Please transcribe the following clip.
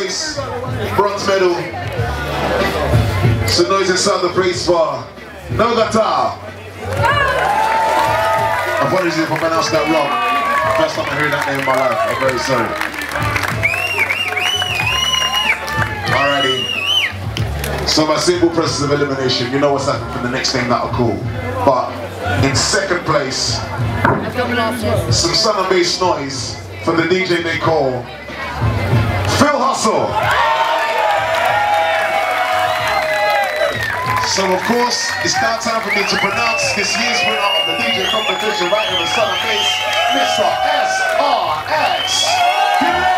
bass, bronze medal. Some noise inside the praise bar. No guitar. Apologies if I pronounced that wrong. First time I heard that name in my life. I'm very sorry. Alrighty. So my simple process of elimination, you know what's happening for the next thing that are cool. But in second place, some sun and bass noise for the DJ they call Phil Hustle. So of course, it's now time for me to pronounce this year's winner of the DJ competition right in the sun and bass, Mr. SRX.